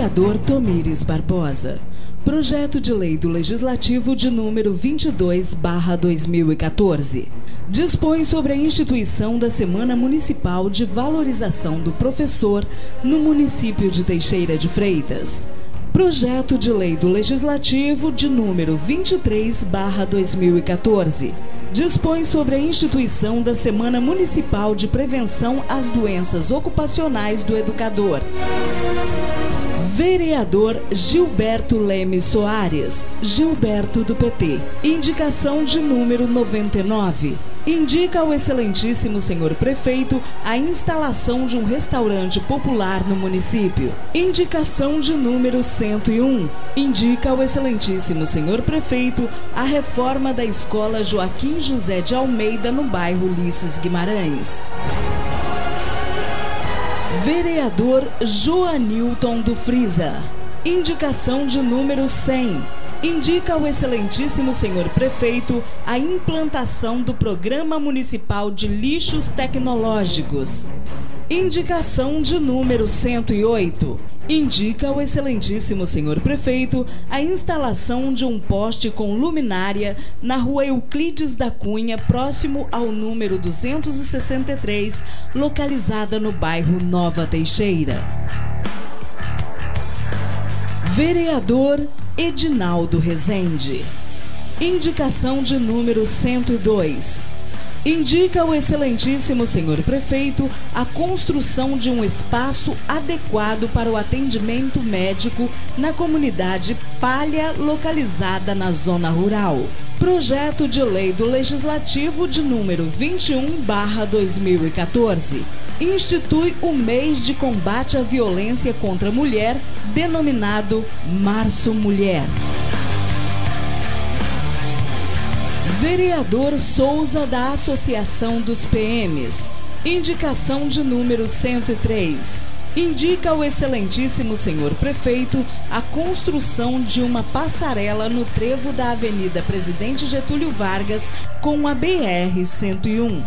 Vereador Tomires Barbosa. Projeto de Lei do Legislativo de número 22/2014. Dispõe sobre a instituição da Semana Municipal de Valorização do Professor no município de Teixeira de Freitas. Projeto de Lei do Legislativo de número 23/2014. Dispõe sobre a instituição da Semana Municipal de Prevenção às Doenças Ocupacionais do Educador. Vereador Gilberto Leme Soares, Gilberto do PT. Indicação de número 99. Indica ao excelentíssimo senhor prefeito a instalação de um restaurante popular no município. Indicação de número 101. Indica ao excelentíssimo senhor prefeito a reforma da escola Joaquim José de Almeida no bairro Ulisses Guimarães. Vereador Joanilton do Friza. Indicação de número 100. Indica ao excelentíssimo senhor prefeito a implantação do Programa Municipal de Lixos Tecnológicos. Indicação de número 108. Indica ao excelentíssimo senhor prefeito a instalação de um poste com luminária na rua Euclides da Cunha, próximo ao número 263, localizada no bairro Nova Teixeira. Vereador Edinaldo Rezende. Indicação de número 102. Indica ao excelentíssimo senhor prefeito a construção de um espaço adequado para o atendimento médico na comunidade Palha, localizada na zona rural. Projeto de Lei do Legislativo de número 21/2014. Institui o mês de combate à violência contra a mulher, denominado Março Mulher. Vereador Souza da Associação dos PMs. Indicação de número 103. Indica ao excelentíssimo senhor prefeito a construção de uma passarela no trevo da Avenida Presidente Getúlio Vargas com a BR-101.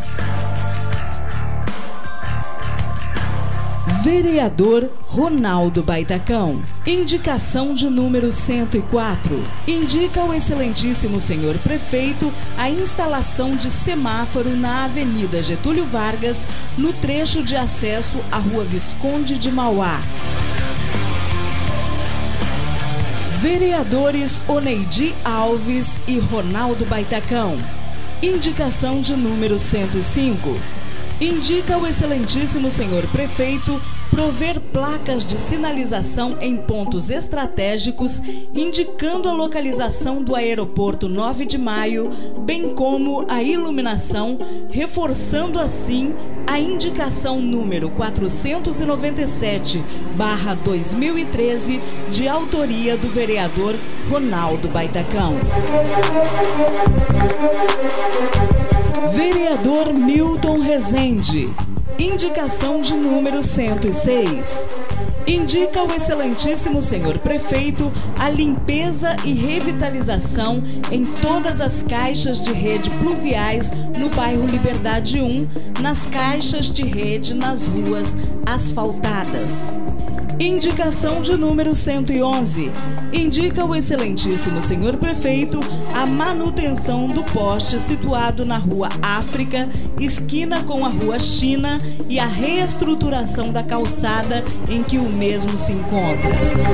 Vereador Ronaldo Baitacão. Indicação de número 104. Indica ao excelentíssimo senhor prefeito a instalação de semáforo na Avenida Getúlio Vargas, no trecho de acesso à Rua Visconde de Mauá. Vereadores Oneidi Alves e Ronaldo Baitacão. Indicação de número 105. Indica ao excelentíssimo senhor prefeito prover placas de sinalização em pontos estratégicos, indicando a localização do aeroporto 9 de Maio, bem como a iluminação, reforçando assim a indicação número 497/2013, de autoria do vereador Ronaldo Baitacão. Vereador Milton Rezende. Indicação de número 106. Indica ao excelentíssimo senhor prefeito a limpeza e revitalização em todas as caixas de rede pluviais no bairro Liberdade 1, nas caixas de rede nas ruas asfaltadas. Indicação de número 111. Indica ao excelentíssimo senhor prefeito a manutenção do poste situado na Rua África, esquina com a Rua China, e a reestruturação da calçada em que o mesmo se encontra.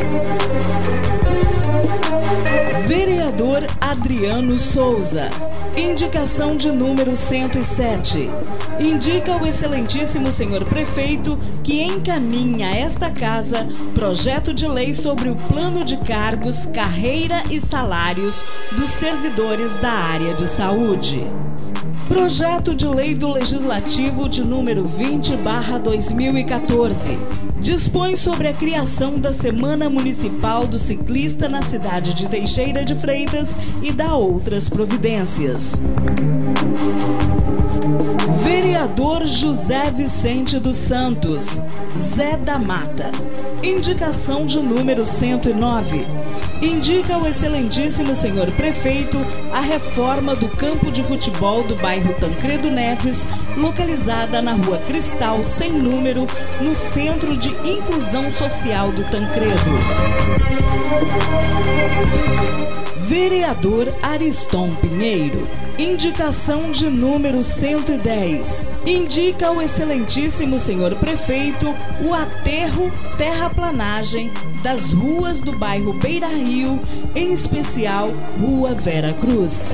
Vereador Adriano Souza. Indicação de número 107. Indica ao excelentíssimo senhor prefeito que encaminha a esta casa projeto de lei sobre o plano de cargos, carreira e salários dos servidores da área de saúde. Projeto de Lei do Legislativo de número 20/2014. Dispõe sobre a criação da Semana Municipal do Ciclista na cidade de Teixeira de Freitas e dá outras providências. Lages. Vereador José Vicente dos Santos, Zé da Mata. Indicação de número 109. Indica ao excelentíssimo senhor prefeito a reforma do campo de futebol do bairro Tancredo Neves, localizada na rua Cristal, sem número, no Centro de Inclusão Social do Tancredo. Vereador Ariston Pinheiro. Indicação de número 110. Indica ao excelentíssimo senhor prefeito o aterro terraplanagem das ruas do bairro Beira Rio, em especial Rua Vera Cruz.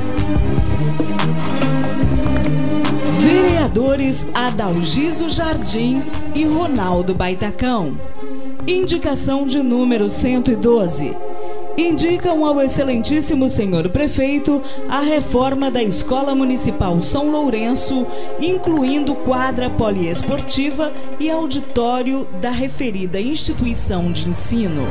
Vereadores Adalgiso Jardim e Ronaldo Baitacão. Indicação de número 112. Indicam ao excelentíssimo senhor prefeito a reforma da Escola Municipal São Lourenço, incluindo quadra poliesportiva e auditório da referida instituição de ensino.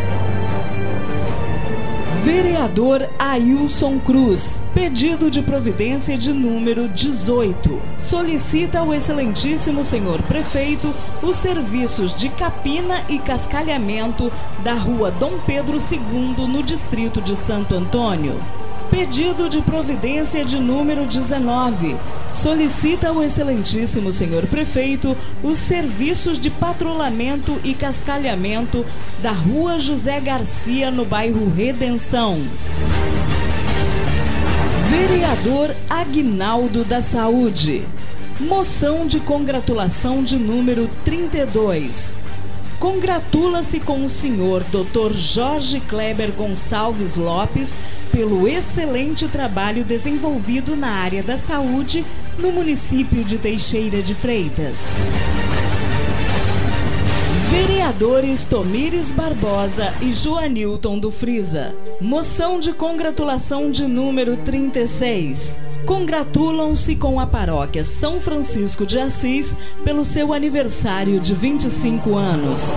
Vereador Ailson Cruz. Pedido de providência de número 18. Solicita ao excelentíssimo senhor prefeito os serviços de capina e cascalhamento da rua Dom Pedro II, no distrito de Santo Antônio. Pedido de providência de número 19. Solicita ao excelentíssimo senhor prefeito os serviços de patrulhamento e cascalhamento da rua José Garcia, no bairro Redenção. Vereador Aguinaldo da Saúde. Moção de congratulação de número 32. Congratula-se com o senhor Dr. Jorge Kleber Gonçalves Lopes pelo excelente trabalho desenvolvido na área da saúde no município de Teixeira de Freitas. Vereadores Tomires Barbosa e Joanilton do Friza. Moção de congratulação de número 36. Congratulam-se com a paróquia São Francisco de Assis pelo seu aniversário de 25 anos.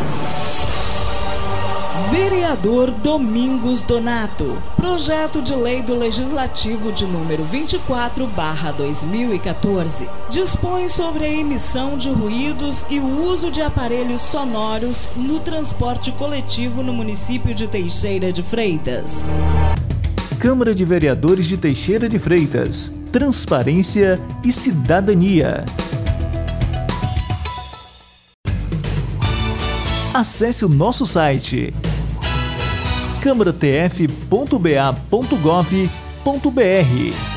Vereador Domingos Donato. Projeto de lei do Legislativo de número 24/2014. Dispõe sobre a emissão de ruídos e o uso de aparelhos sonoros no transporte coletivo no município de Teixeira de Freitas. Câmara de Vereadores de Teixeira de Freitas. Transparência e cidadania. Acesse o nosso site câmaratf.ba.gov.br.